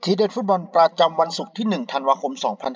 ทีเด็ดฟุตบอลประจำวันศุกร์ที่1ธันวาคม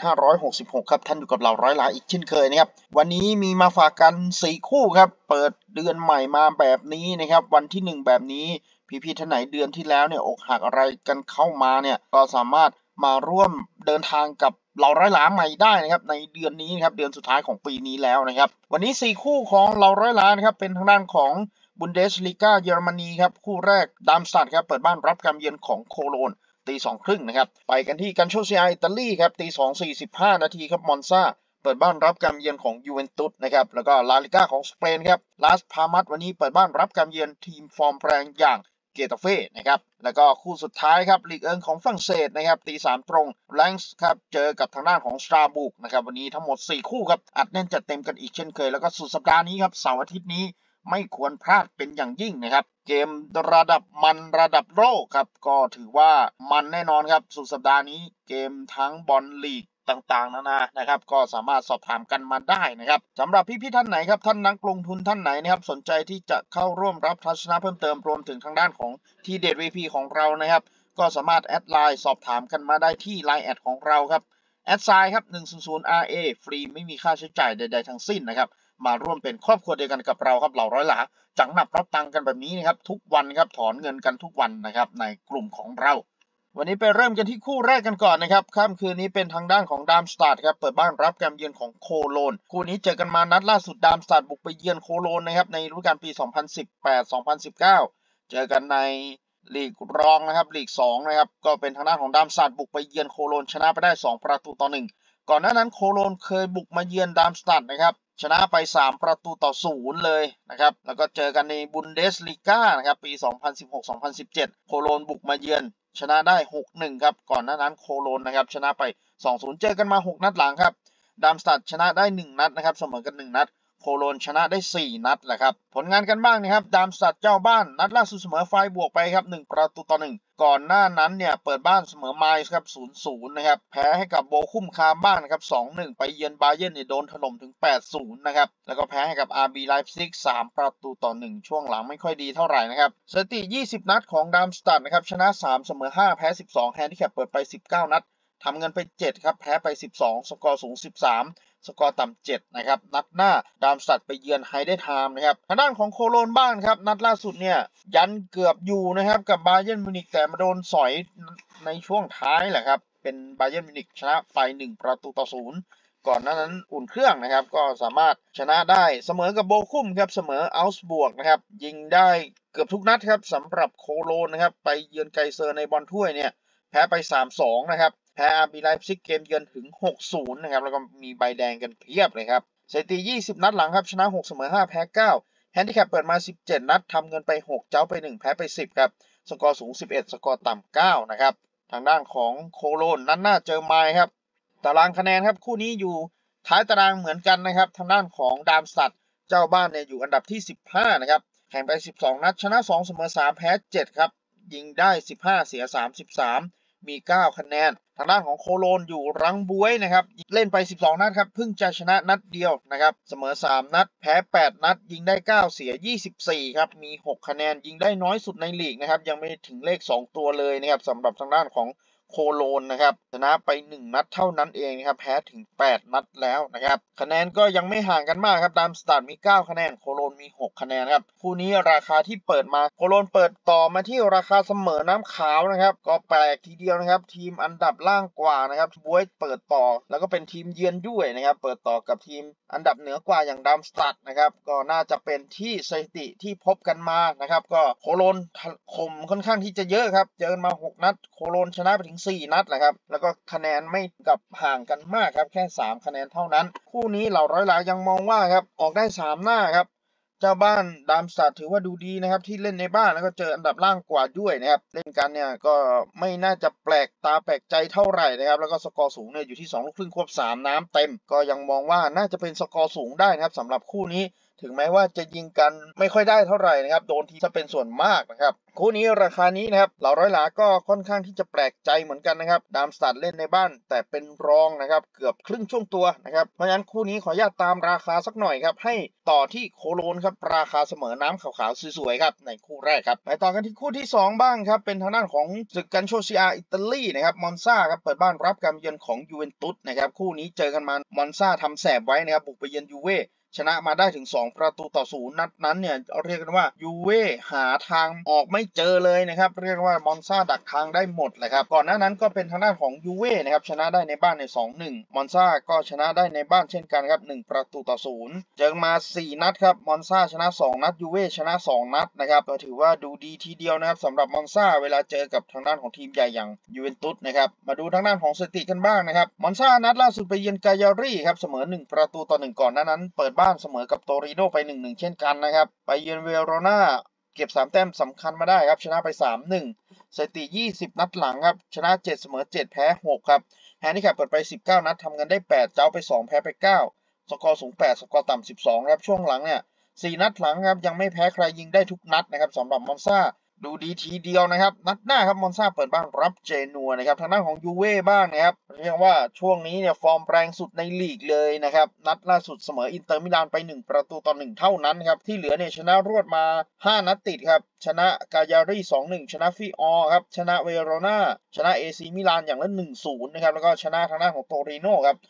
2566ครับท่านอยู่กับเราร้อยหลาอีกเช่นเคยนะครับวันนี้มีมาฝากกัน4คู่ครับเปิดเดือนใหม่มาแบบนี้นะครับวันที่1แบบนี้พี่ๆท่านไหนเดือนที่แล้วเนี่ยอกหักอะไรกันเข้ามาเนี่ยก็สามารถมาร่วมเดินทางกับเราร้อยหลาใหม่ได้นะครับในเดือนนี้นะครับเดือนสุดท้ายของปีนี้แล้วนะครับวันนี้4คู่ของเราร้อยหลานะครับเป็นทางด้านของบุนเดสลีกาเยอรมนีครับคู่แรกดามสตัดครับเปิดบ้านรับการเยือนของโคโลนตี 2:30นะครับไปกันที่กันโชเซียอิตาลีครับตี 2:45 นาทีครับมอนซาเปิดบ้านรับการเยือนของยูเวนตุสนะครับแล้วก็ลาลิก้าของสเปนครับลาสพามัสวันนี้เปิดบ้านรับการเยือนทีมฟอร์มแรงอย่างเกตาเฟ่นะครับแล้วก็คู่สุดท้ายครับลีกเอิงของฝรั่งเศสนะครับตี 3 ตรงแลงส์ครับเจอกับทางด้านของสตราบุกนะครับวันนี้ทั้งหมด4คู่ครับอัดแน่นจัดเต็มกันอีกเช่นเคยแล้วก็สุดสัปดาห์นี้ครับเสาร์อาทิตย์นี้ไม่ควรพลาดเป็นอย่างยิ่งนะครับเกมระดับมันระดับโลกครับก็ถือว่ามันแน่นอนครับสุดสัปดาห์นี้เกมทั้งบอลลีกต่างๆนานานะครับก็สามารถสอบถามกันมาได้นะครับสำหรับพี่ๆท่านไหนครับท่านนักลงทุนท่านไหนนะครับสนใจที่จะเข้าร่วมรับทัศนะเพิ่มเติมรวมถึงทางด้านของทีเด็ด VP ของเรานะครับก็สามารถแอดไลน์สอบถามกันมาได้ที่ Line แอดของเราครับแอดไซน์ครับ100RA ฟรีไม่มีค่าใช้จ่ายใดๆทั้งสิ้นนะครับมาร่วมเป็นครอบครัวเดียวกันกับเราครับเหล่าร้อยหลาจังหนับรับตังกันแบบนี้นะครับทุกวันครับถอนเงินกันทุกวันนะครับในกลุ่มของเราวันนี้ไปเริ่มกันที่คู่แรกกันก่อนนะครับค่ำคืนนี้เป็นทางด้านของดามสตัดครับเปิดบ้านรับการเยือนของโคโลนคู่นี้เจอกันมานัดล่าสุดดามสตัดบุกไปเยือนโคโลนนะครับในฤดูกาลปี 2018-2019 เจอกันในลีกรองนะครับลีก2นะครับก็เป็นทางด้านของดามสตัดบุกไปเยือนโคโลนชนะไปได้2-1ก่อนหน้านั้นโคโลนเคยบุกมาเยือนดามสตัดนะครับชนะไป3-0เลยนะครับแล้วก็เจอกันในบุนเดสลีกานะครับปี 2016-2017 โคโลนบุกมาเยือนชนะได้ 6-1 ครับก่อนหน้านั้นโคโลนนะครับชนะไป 2-0 เจอกันมา 6 นัดหลังครับดามสตัดชนะได้ 1 นัดนะครับเสมอกัน 1 นัดโคโลนชนะได้ 4 นัดแหละครับผลงานกันบ้างนะครับดามสตัดเจ้าบ้านนัดล่าสุดเสมอไฟบวกไปครับ1-1ก่อนหน้านั้นเนี่ยเปิดบ้านเสมอไมล์ครับ 0-0 นะครับแพ้ให้กับโบคุมคามบ้างนะครับ 2-1 ไปเยือนบาเยิร์นเนี่ยโดนถล่มถึง 8-0 นะครับแล้วก็แพ้ให้กับ RB Leipzig 3-1ช่วงหลังไม่ค่อยดีเท่าไหร่นะครับสถิติ20 นัดของดามสตัดนะครับชนะ3เสมอ5แพ้12แฮนดิแคปเปิดไป19 นัดทำเงินไป7ครับแพ้ไป12สกอร์สูง13สกอร์ต่ำ7นะครับนัดหน้าดามสตัดไปเยือนไฮเดไทม์นะครับทางด้านของโคโลนบ้างครับนัดล่าสุดเนี่ยยันเกือบอยู่นะครับกับบาเยิร์นมิวนิกแต่มาโดนสอยในช่วงท้ายแหละครับเป็นบาเยิร์นมิวนิกชนะไป1-0ก่อนหน้านั้นอุ่นเครื่องนะครับก็สามารถชนะได้เสมอกับโบคุมครับเสมออัลส์บวกนะครับยิงได้เกือบทุกนัดครับสำหรับโคโลนนะครับไปเยือนไกเซอร์ในบอลถ้วยเนี่ยแพ้ไป 3-2 นะครับแพ้ RB Leipzig เกมเยือนถึง 6-0 นะครับแล้วก็มีใบแดงกันเพียบเลยครับสถิติ20 นัดหลังครับชนะ6เสมอ5แพ้9แฮนดิแคปเปิดมา17 นัดทำเงินไป6เจ้าไป1แพ้ไป10ครับสกอร์สูง11สกอร์ต่ำ9นะครับทางด้านของโคโลนนัดหน้าเจอไมล์ครับตารางคะแนนครับคู่นี้อยู่ท้ายตารางเหมือนกันนะครับทางด้านของดามสตัดเจ้าบ้านเนี่ยอยู่อันดับที่15นะครับแข่งไป12นัดชนะ2เสมอ3แพ้7ครับยิงได้15เสีย33มี9คะแนนทางด้านของโคโลนอยู่รังบวยนะครับเล่นไป12นัดครับเพิ่งจะชนะนัดเดียวนะครับเสมอ3นัดแพ้8นัดยิงได้9เสีย24ครับมี6คะแนนยิงได้น้อยสุดในลีกนะครับยังไม่ถึงเลข2ตัวเลยนะครับสำหรับทางด้านของโคโลนนะครับชนะไป1นัดเท่านั้นเองนะครับแพ้ถึง8นัดแล้วนะครับคะแนนก็ยังไม่ห่างกันมากครับดามสตัดมี9คะแนนโคโลนมี6คะแนนครับคู่นี้ราคาที่เปิดมาโคโลนเปิดต่อมาที่ราคาเสมอน้ำขาวนะครับก็แปลกทีเดียวนะครับทีมอันดับล่างกว่านะครับบวยเปิดต่อแล้วก็เป็นทีมเยือนด้วยนะครับเปิดต่อกับทีมอันดับเหนือกว่าอย่างดามสตัดนะครับก็น่าจะเป็นที่สถิติที่พบกันมานะครับก็โคโลนข่มค่อนข้างที่จะเยอะครับเจอมา6นัดโคโลนชนะไปถึง4นัดแหละครับแล้วก็คะแนนไม่กับห่างกันมากครับแค่3คะแนนเท่านั้นคู่นี้เหล่าร้อยหลายังมองว่าครับออกได้3หน้าครับเจ้าบ้านดามสตัดถือว่าดูดีนะครับที่เล่นในบ้านแล้วก็เจออันดับล่างกว่าด้วยนะครับเล่นกันเนี่ยก็ไม่น่าจะแปลกตาแปลกใจเท่าไหร่นะครับแล้วก็สกอร์สูงเนี่ยอยู่ที่2 ลูกครึ่งควบ3น้ำเต็มก็ยังมองว่าน่าจะเป็นสกอร์สูงได้นะครับสำหรับคู่นี้ถึงแม้ว่าจะยิงกันไม่ค่อยได้เท่าไหร่นะครับโดนทีจะเป็นส่วนมากนะครับคู่นี้ราคานี้นะครับเหล่าร้อยหลาก็ค่อนข้างที่จะแปลกใจเหมือนกันนะครับดามสตัดเล่นในบ้านแต่เป็นรองนะครับเกือบครึ่งช่วงตัวนะครับเพราะฉะนั้นคู่นี้ขออนุญาตตามราคาสักหน่อยครับให้ต่อที่โคโลนครับราคาเสมอน้ำขาวๆสวยๆครับในคู่แรกครับไปต่อกันที่คู่ที่2บ้างครับเป็นทางด้านของศึกกันโชซิอาอิตาลีนะครับมอนซาครับเปิดบ้านรับการเยือนของยูเวนตุสนะครับคู่นี้เจอกันมามอนซาทำแสบไว้นะครับบุกไปเยือนยูเว่ชนะมาได้ถึง2-0นัดนั้นเนี่ยเรียกกันว่ายูเว่หาทางออกไม่เจอเลยนะครับเรียกว่ามอนซาดักทางได้หมดเลยครับก่อนหน้านั้นก็เป็นทางด้านของยูเว่นะครับชนะได้ในบ้านใน 2-1 มอนซาก็ชนะได้ในบ้านเช่นกันครับ1-0เจอมา4นัดครับมอนซาชนะ2นัดยูเว่ชนะ2นัดนะครับก็ถือว่าดูดีทีเดียวนะครับสำหรับมอนซาเวลาเจอกับทางด้านของทีมใหญ่อย่างยูเวนตุสนะครับมาดูทางด้านของสถิติกันบ้างนะครับมอนซานัดล่าสุดไปเยือนกายารีครับเสมอ1-1ก่อนหน้านั้นเปิดบ้านเสมอกับโตริโนไป 1-1 เช่นกันนะครับไปเยือนเวโรนาเก็บ3แต้มสำคัญมาได้ครับชนะไป 3-1 สถิติ20นัดหลังครับชนะ7เสมอ7แพ้6ครับแฮนดิแคปเปิดไป19นัดทำกันได้8เจ้าไป2แพ้ไป9สกอร์สูง8สกอร์ต่ำ12ครับช่วงหลังเนี่ย4นัดหลังครับยังไม่แพ้ใครยิงได้ทุกนัดนะครับสำหรับมอนซาดูดีทีเดียวนะครับนัดหน้าครับมอนซาเปิดบ้านรับเจนัวนะครับทางด้านของยูเว่บ้างนะครับเรียกว่าช่วงนี้เนี่ยฟอร์มแรงสุดในลีกเลยนะครับนัดล่าสุดเสมออินเตอร์มิลานไป1-1เท่านั้นครับที่เหลือเนี่ยชนะรวดมา5นัดติดครับชนะกายารี 2-1 ชนะฟิออครับชนะเวโรนาชนะเอซีมิลานอย่างละ 1-0 นะครับแล้วก็ชนะทางด้านของโตริโนครับ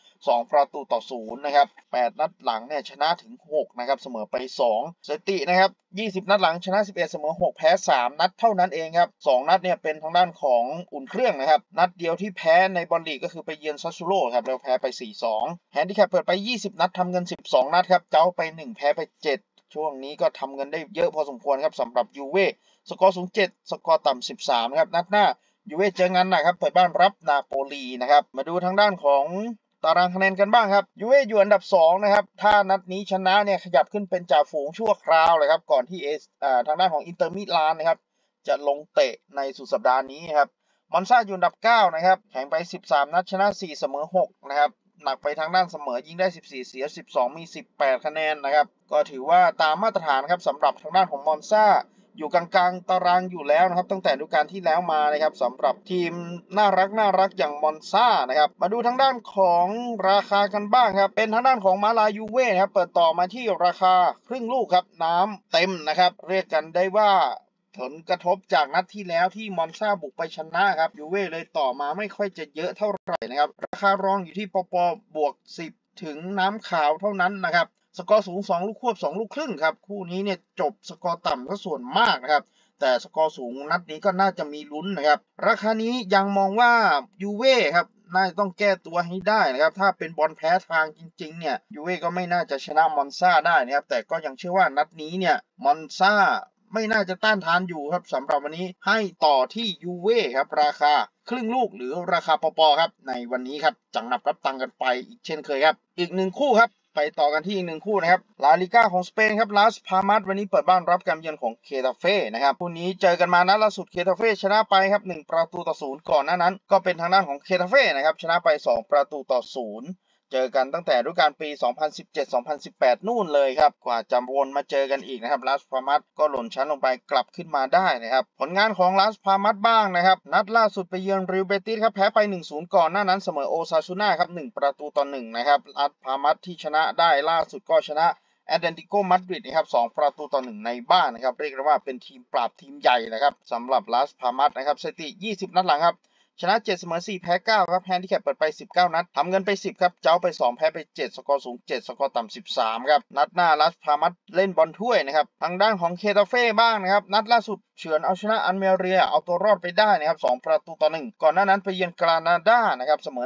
2-0นะครับ8นัดหลังเนี่ยชนะถึง6นะครับเสมอไป2สถิตินะครับ20นัดหลังชนะ11เสมอ6แพ้3นัดเท่านั้นเองครับ2นัดเนี่ยเป็นทางด้านของอุ่นเครื่องนะครับนัดเดียวที่แพ้ในบอลลีกก็คือไปเยือนซัสซูโร่ครับแล้วแพ้ไป 4-2 แฮนดิแคปเปิดไป20นัดทำเงิน12นัดครับเจ้าไป1แพ้ไป7ช่วงนี้ก็ทำเงินได้เยอะพอสมควรครับสำหรับยูเว่สกอร์สูง7สกอร์ต่ำ13ครับนัดหน้ายูเว่เจองานหนักครับเปิดบ้านรับนาโปลีนะครับมาดูทางด้านของตารางคะแนนกันบ้างครับยูเว่อยู่อันดับ2นะครับถ้านัดนี้ชนะเนี่ยขยับขึ้นเป็นจ่าฝูงชั่วคราวเลยครับก่อนที่ทางด้านของอินเตอร์มิลานนะครับจะลงเตะในสุดสัปดาห์นี้ครับมอนซาอยู่อันดับ9นะครับแข่งไป13นัดชนะ4เสมอ6นะครับหนักไปทางด้านเสมอยิงได้14เสีย12มี18คะแนนนะครับก็ถือว่าตามมาตรฐานครับสำหรับทางด้านของมอนซาอยู่กลางๆตารางอยู่แล้วนะครับตั้งแต่ฤดูกาลที่แล้วมานะครับสำหรับทีมน่ารักอย่างมอนซานะครับมาดูทางด้านของราคากันบ้างครับเป็นทางด้านของมาลายูเว่นะครับเปิดต่อมาที่ราคาครึ่งลูกครับน้ำเต็มนะครับเรียกกันได้ว่าผลกระทบจากนัดที่แล้วที่มอนซาบุกไปชนะครับยูเว่เลยต่อมาไม่ค่อยจะเยอะเท่าไหร่นะครับราคารองอยู่ที่ปบวก10ถึงน้ำขาวเท่านั้นนะครับสกอร์สูง2ลูกควบ2ลูกครึ่งครับคู่นี้เนี่ยจบสกอร์ต่ำก็ส่วนมากนะครับแต่สกอร์สูงนัดนี้ก็น่าจะมีลุ้นนะครับราคานี้ยังมองว่ายูเว่ครับน่าจะต้องแก้ตัวให้ได้นะครับถ้าเป็นบอลแพ้ทางจริงๆเนี่ยยูเว่ก็ไม่น่าจะชนะมอนซาได้นะครับแต่ก็ยังเชื่อว่านัดนี้เนี่ยมอนซาไม่น่าจะต้านทานอยู่ครับสำหรับวันนี้ให้ต่อที่ยูเว่ครับราคาครึ่งลูกหรือราคาปอครับในวันนี้ครับจังหนับรับตังกันไปอีกเช่นเคยครับอีก1คู่ครับไปต่อกันที่อีก1คู่นะครับลาลิก้าของสเปนครับลาสพามัสวันนี้เปิดบ้านรับการเยือนของเคตาเฟ่นะครับคู่นี้เจอกันมานัดล่าสุดเคตาเฟ่ชนะไปครับ1-0ก่อนหน้านั้นก็เป็นทางด้านของเคตาเฟ่นะครับชนะไป2-0เจอกันตั้งแต่ฤดูกาลปี 2017-2018 นู่นเลยครับกว่าจะวนมาเจอกันอีกนะครับลาสพามัสก็หล่นชั้นลงไปกลับขึ้นมาได้นะครับผลงานของลาสพามัสบ้างนะครับนัดล่าสุดไปเยือนริวเบติสครับแพ้ไป 1-0 ก่อนหน้านั้นเสมอโอซาซูน่าครับ1-1นะครับลาสพามัสที่ชนะได้ล่าสุดก็ชนะแอตเลติโกมาดริดนะครับ2-1ในบ้านนะครับเรียกได้ว่าเป็นทีมปราบทีมใหญ่นะครับสำหรับลาสพามัสนะครับสถิติ20นัดหลังครับชนะ7เสมอ4แพ้9ครับแฮนดิแคปเปิดไป19นัดทำเงินไป10ครับเจ้าไป2แพ้ไป7สกอร์สูง7สกอร์ต่ำ13ครับนัดหน้าลาสพามัสเล่นบอลถ้วยนะครับทางด้านของเคตาเฟ่บ้างนะครับนัดล่าสุดเฉือนเอาชนะอัลเมเรียเอาตัวรอดไปได้นะครับ2-1ก่อนหน้านั้นไปเยือนกรานาดานะครับเสมอ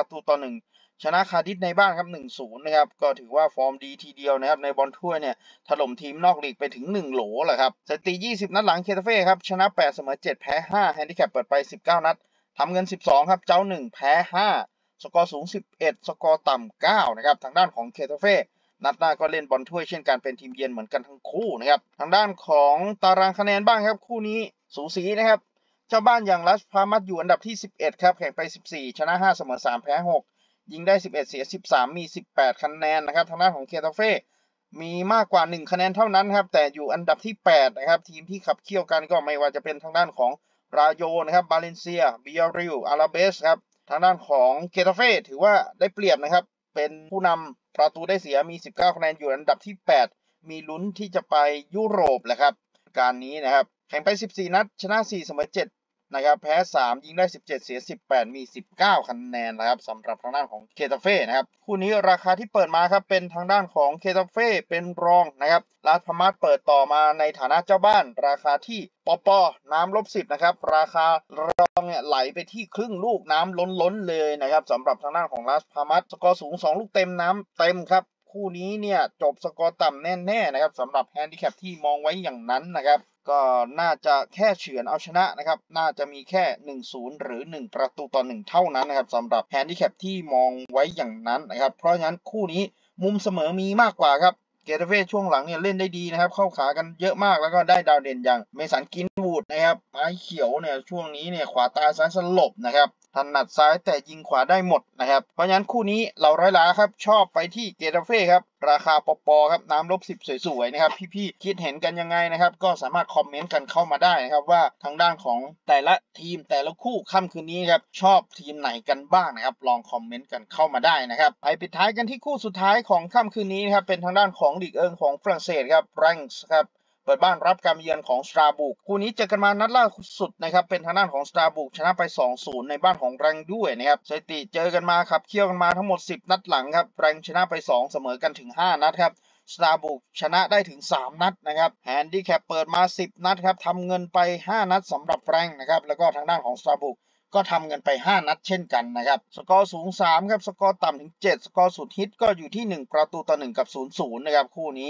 1-1ชนะคาดิสในบ้านครับ 1-0 นะครับก็ถือว่าฟอร์มดีทีเดียวนะครับในบอลถ้วยเนี่ยถล่มทีมนอกลีกไปถึง1โหลแหละครับสถิติ20นัดหลังเคตาเฟ่ครับชนะ8เสมอ7แพ้5แฮนดิแคปเปิดไป19นัดทำเงิน12ครับเจ้า1แพ้5สกอร์สูง11สกอร์ต่ำ9นะครับทางด้านของเคตาเฟ่นัดหน้าก็เล่นบอลถ้วยเช่นกันเป็นทีมเยือนเหมือนกันทั้งคู่นะครับทางด้านของตารางคะแนนบ้างครับคู่นี้สูสีนะครับเจ้าบ้านอย่างลาสพามัสอยู่อันดับที่11ครับแข่งไป14ชนะ5เสมอ3แพ้6ยิงได้11เสีย13มี18คะแนนนะครับทางด้านของเคตาเฟ่มีมากกว่า1คะแนนเท่านั้นครับแต่อยู่อันดับที่8นะครับทีมที่ขับเคี่ยวกันก็ไม่ว่าจะเป็นทางด้านของราโยนะครับบาเลนเซียบิอาริลอาราเบสครับทางด้านของเกตาเฟ่ถือว่าได้เปรียบนะครับเป็นผู้นำประตูได้เสียมี19คะแนนอยู่อันดับที่8มีลุ้นที่จะไปยุโรปแหละครับการนี้นะครับแข่งไป14นัดชนะ4เสมอ7นะครับแพ้3ยิงได้17เสีย18มี19คะแนนนะครับสำหรับทางด้านของเคตาเฟ่นะครับคู่นี้ราคาที่เปิดมาครับเป็นทางด้านของเคตาเฟ่เป็นรองนะครับลาสพามาสเปิดต่อมาในฐานะเจ้าบ้านราคาที่ปอน้ำ-10นะครับราคารองเนี่ยไหลไปที่ครึ่งลูกน้ำล้นเลยนะครับสำหรับทางด้านของลาสพามาสสกอร์สูง2ลูกเต็มน้ำเต็มครับคู่นี้เนี่ยจบสกอร์ต่ำแน่ๆนะครับสำหรับแฮนดิแคปที่มองไว้อย่างนั้นนะครับก็น่าจะแค่เฉือนเอาชนะนะครับน่าจะมีแค่ 1-0 หรือ1ประตูต่อ1เท่านั้นนะครับสำหรับแฮนดิแคปที่มองไว้อย่างนั้นนะครับเพราะฉะนั้นคู่นี้มุมเสมอมีมากกว่าครับเกตาเฟ่ช่วงหลังเนี่ยเล่นได้ดีนะครับเข้าขากันเยอะมากแล้วก็ได้ดาวเด่นอย่างเมสันกินวูดนะครับไม้เขียวเนี่ยช่วงนี้เนี่ยขวาตาซ้ายสลบนะครับถนัดซ้ายแต่ยิงขวาได้หมดนะครับเพราะฉะนั้นคู่นี้เราร้อยล้าครับชอบไปที่เกตาเฟ่ครับราคาปอครับน้ำ-10สวยๆนะครับพี่ๆคิดเห็นกันยังไงนะครับก็สามารถคอมเมนต์กันเข้ามาได้นะครับว่าทางด้านของแต่ละทีมแต่ละคู่ค่ำคืนนี้ครับชอบทีมไหนกันบ้างนะครับลองคอมเมนต์กันเข้ามาได้นะครับไปปิดท้ายกันที่คู่สุดท้ายของค่ำคืนนี้นะครับเป็นทางด้านของลีกเอิงของฝรั่งเศสครับแรงส์ครับเปิดบ้านรับการเยือนของสตราบุกคู่นี้เจอกันมานัดล่าสุดนะครับเป็นทางด้านของสตราบุกชนะไป 2-0 ในบ้านของแรงด้วยนะครับสถิติเจอกันมาครับเคี่ยวกันมาทั้งหมด10นัดหลังครับแรงชนะไป2เสมอกันถึง5นัดครับสตราบุกชนะได้ถึง3นัดนะครับแฮนดิแคปเปิดมา10นัดครับทำเงินไป5นัดสำหรับแรงนะครับแล้วก็ทางด้านของสตราบุกก็ทำเงินไป5นัดเช่นกันนะครับสกอร์สูง3ครับสกอร์ต่ำถึง7สกอร์สุดฮิตก็อยู่ที่1ประตูต่อ1กับ0-0นะครับคู่นี้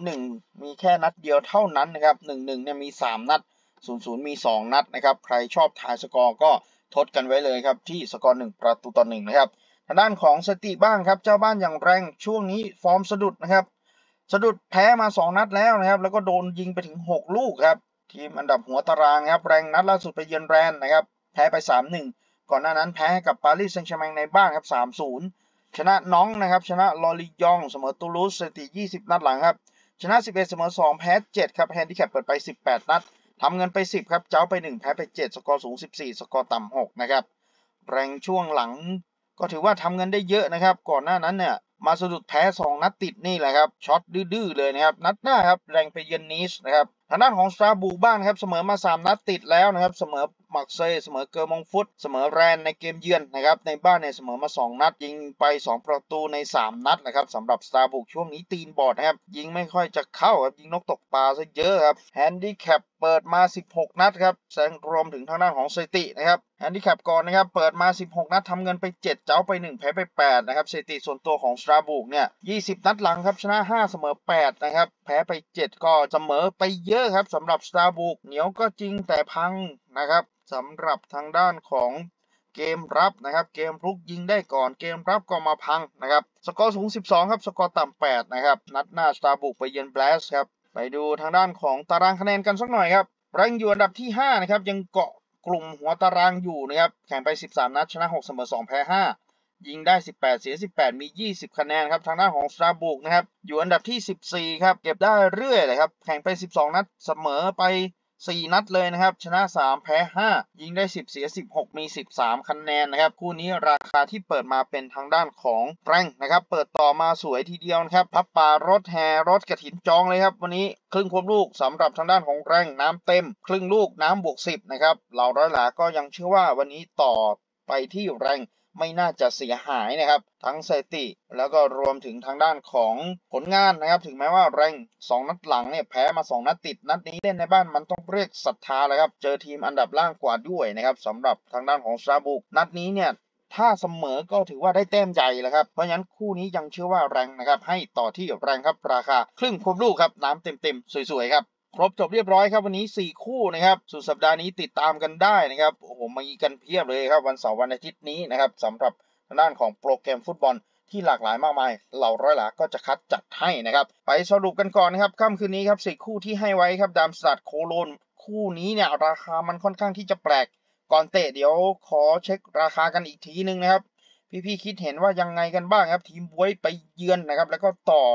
0-1มีแค่นัดเดียวเท่านั้นนะครับ1-1เนี่ยมี3นัด0-0มี2นัดนะครับใครชอบทายสกอร์ก็ทดกันไว้เลยครับที่สกอร์1ประตูต่อ1นะครับทางด้านของสถิติบ้างครับเจ้าบ้านอย่างแรงช่วงนี้ฟอร์มสะดุดนะครับสะดุดแพ้มา2นัดแล้วนะครับแล้วก็โดนยิงไปถึง6ลูกครับทีมอันดับหัวตารางครับแรงนัดล่าสุดไปเยือนแรนนะครับแพ้ไป 3-1 ก่อนหน้านั้นแพ้กับปารีสแซงต์แชร์แมงในบ้านครับ 3-0 ชนะน้องนะครับชนะลอรียองเสมอตูลูสสถิติ20นัดหลังครับชนะ11เสมอ2แพ้7ครับแฮนดิแคปเปิดไป18นัดทำเงินไป10ครับเจ้าไป1แพ้ไป7สกอร์สูง14สกอร์ต่ำ6นะครับแรงช่วงหลังก็ถือว่าทำเงินได้เยอะนะครับก่อนหน้านั้นเนี่ยมาสะดุดแพ้2นัดติดนี่แหละครับช็อตดื้อเลยนะครับนัดหน้าครับแรงไปเยือนนีสนะครับทางด้านของสตราบูบ้านครับเสมอมา3นัดติดแล้วนะครับเสมอมักเซ่เสมอเกอร์มองฟุตเสมอแรนในเกมเยือนนะครับในบ้านเนี่ยเสมอมา2นัดยิงไป2ประตูใน3นัดนะครับสำหรับสตราบูช่วงนี้ตีนบอดนะครับยิงไม่ค่อยจะเข้าครับยิงนกตกปลาซะเยอะครับแฮนดิแคปเปิดมา16นัดครับแสดงรวมถึงทางด้านของสถิตินะครับแฮนดิแคปก่อนนะครับเปิดมา16นัดทำเงินไป7เจ้าไป1แพ้ไป8นะครับสถิติส่วนตัวของสตราบูเนี่ย20นัดหลังครับชนะ5เสมอ8นะครับแพ้ไป7ก็เสมอไปเยอะครับสำหรับสตราบูเหนียวก็จริงแต่พังนะครับสำหรับทางด้านของเกมรับนะครับเกมรุกยิงได้ก่อนเกมรับก็มาพังนะครับสกอร์สูง12ครับสกอร์ต่ำ8นะครับนัดหน้าสตราบุกไปเยือนแบลสครับไปดูทางด้านของตารางคะแนนกันสักหน่อยครับแรงอยู่อันดับที่5นะครับยังเกาะกลุ่มหัวตารางอยู่นะครับแข่งไป13นัดชนะ6เสมอ2แพ้5ยิงได้18เสีย18มี20คะแนนครับทางด้านของสตราบุกนะครับอยู่อันดับที่14ครับเก็บได้เรื่อยเลยครับแข่งไป12นัดเสมอไป4นัดเลยนะครับชนะ3แพ้5ยิงได้10เสีย16มี13คะแนนนะครับคู่นี้ราคาที่เปิดมาเป็นทางด้านของแรงนะครับเปิดต่อมาสวยทีเดียวนะครับพับปารถแห่รถกระถินจองเลยครับวันนี้ครึ่งควบลูกสำหรับทางด้านของแรงน้ำเต็มครึ่งลูกน้ำบวก10นะครับเหล่าร้อยหลาก็ยังเชื่อว่าวันนี้ต่อไปที่แรงไม่น่าจะเสียหายนะครับทั้งสถิติแล้วก็รวมถึงทางด้านของผลงานนะครับถึงแม้ว่าแรง2นัดหลังเนี่ยแพ้มา2นัดติดนัดนี้เล่นในบ้านมันต้องเรียกศรัทธาแล้วครับเจอทีมอันดับล่างกว่าด้วยนะครับสำหรับทางด้านของซาบุกนัดนี้เนี่ยถ้าเสมอก็ถือว่าได้แต้มใหญ่แล้วครับเพราะฉะนั้นคู่นี้ยังเชื่อว่าแรงนะครับให้ต่อที่แรงครับราคาครึ่งควบลูกครับน้ำเต็มๆสวยๆครับครบจบเรียบร้อยครับวันนี้4คู่นะครับสุดสัปดาห์นี้ติดตามกันได้นะครับโอ้โหมีกันเพียบเลยครับวันเสาร์วันอาทิตย์นี้นะครับสำหรับทางด้านของโปรแกรมฟุตบอลที่หลากหลายมากมายเหล่าร้อยหลาก็จะคัดจัดให้นะครับไปสรุปกันก่อนนะครับค่ำคืนนี้ครับ4คู่ที่ให้ไว้ครับดามสตัดโคโลนคู่นี้เนี่ยราคามันค่อนข้างที่จะแปลกก่อนเตะเดี๋ยวขอเช็คราคากันอีกทีนึงนะครับพี่ๆคิดเห็นว่ายังไงกันบ้างครับทีมบวยไปเยือนนะครับแล้วก็ต่อ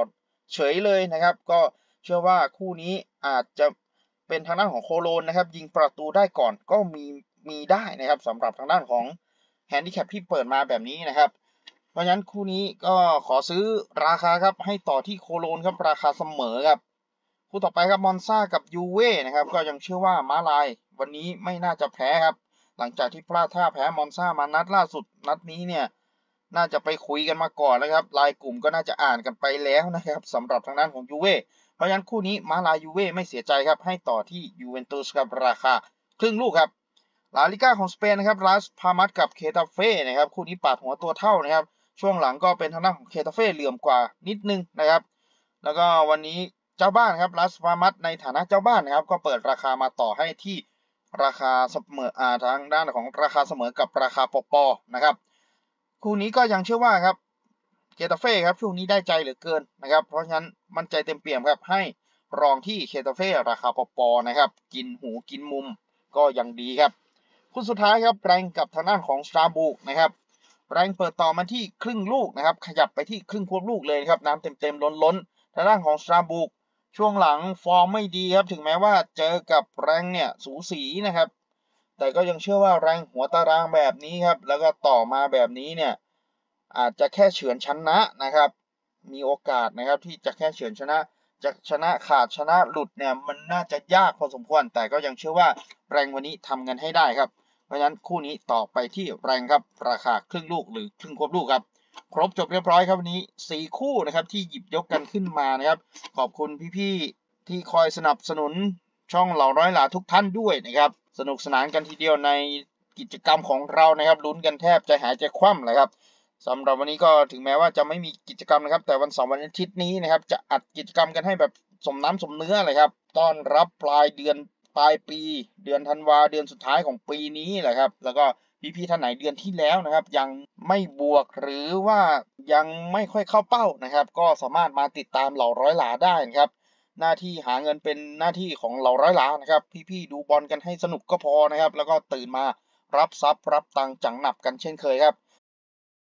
เฉยเลยนะครับก็เชื่อว่าคู่นี้อาจจะเป็นทางด้านของโคโลนนะครับยิงประตูได้ก่อนก็มีได้นะครับสำหรับทางด้านของแฮนดิแคปที่เปิดมาแบบนี้นะครับเพราะฉะนั้นคู่นี้ก็ขอซื้อราคาครับให้ต่อที่โคโลนครับราคาเสมอครับคู่ต่อไปครับมอนซากับยูเว่นะครับก็ยังเชื่อว่าม้าลายวันนี้ไม่น่าจะแพ้ครับหลังจากที่พลาดท่าแพ้มอนซามานัดล่าสุดนัดนี้เนี่ยน่าจะไปคุยกันมาก่อนแล้วครับไลน์กลุ่มก็น่าจะอ่านกันไปแล้วนะครับสำหรับทางด้านของยูเว่เพราะฉะนั้นคู่นี้ม้าลายยูเว่ไม่เสียใจครับให้ต่อที่ยูเวนตุสครับราคาครึ่งลูกครับลาลิก้าของสเปนนะครับลาสพามัสกับเคตาเฟ่นะครับคู่นี้ปาดหัวตัวเท่านะครับช่วงหลังก็เป็นทางด้านของเคตาเฟ่เหลื่อมกว่านิดนึงนะครับแล้วก็วันนี้เจ้าบ้านครับลาสพามัสในฐานะเจ้าบ้านนะครับก็เปิดราคามาต่อให้ที่ราคาเสมอทางด้านของราคาเสมอกับราคาปอนะครับคู่นี้ก็ยังเชื่อว่าครับเคตาเฟ่ครับช่วงนี้ได้ใจเหลือเกินนะครับเพราะฉะนั้นมั่นใจเต็มเปี่ยมครับให้รองที่เคตาเฟ่ราคาปอนะครับกินหูกินมุมก็ยังดีครับคู่สุดท้ายครับแรงกับทางด้านของสตาร์บุกนะครับแรงเปิดต่อมาที่ครึ่งลูกนะครับขยับไปที่ครึ่งควบลูกเลยครับน้ำเต็มล้นทางด้านของสตาร์บุกช่วงหลังฟอร์มไม่ดีครับถึงแม้ว่าเจอกับแรงเนี่ยสูสีนะครับแต่ก็ยังเชื่อว่าแรงหัวตารางแบบนี้ครับแล้วก็ต่อมาแบบนี้เนี่ยอาจจะแค่เฉือนชนะนะครับมีโอกาสนะครับที่จะแค่เฉือนชนะจะชนะขาดชนะหลุดเนี่ยมันน่าจะยากพอสมควรแต่ก็ยังเชื่อว่าแรงวันนี้ทำกันให้ได้ครับเพราะฉะนั้นคู่นี้ต่อไปที่แรงครับราคาครึ่งลูกหรือครึ่งควบลูกครับครบจบเรียบร้อยครับวันนี้4คู่นะครับที่หยิบยกกันขึ้นมานะครับขอบคุณพี่ๆที่คอยสนับสนุนช่องเหล่าร้อยหลาทุกท่านด้วยนะครับสนุกสนานกันทีเดียวในกิจกรรมของเรานะครับลุ้นกันแทบใจหายใจคว่ำเลยครับสำหรับวันนี้ก็ถึงแม้ว่าจะไม่มีกิจกรรมนะครับแต่วันเสาร์วันอาทิตย์นี้นะครับจะอัดกิจกรรมกันให้แบบสมน้ำสมเนื้อเลยครับต้อนรับปลายเดือนปลายปีเดือนธันวาเดือนสุดท้ายของปีนี้แหละครับแล้วก็พี่ๆท่านไหนเดือนที่แล้วนะครับยังไม่บวกหรือว่ายังไม่ค่อยเข้าเป้านะครับก็สามารถมาติดตามเหล่าร้อยหลาได้นะครับหน้าที่หาเงินเป็นหน้าที่ของเหล่าร้อยหลานะครับพี่ๆดูบอลกันให้สนุกก็พอนะครับแล้วก็ตื่นมารับทรัพย์รับตังค์จังหนับกันเช่นเคยครับ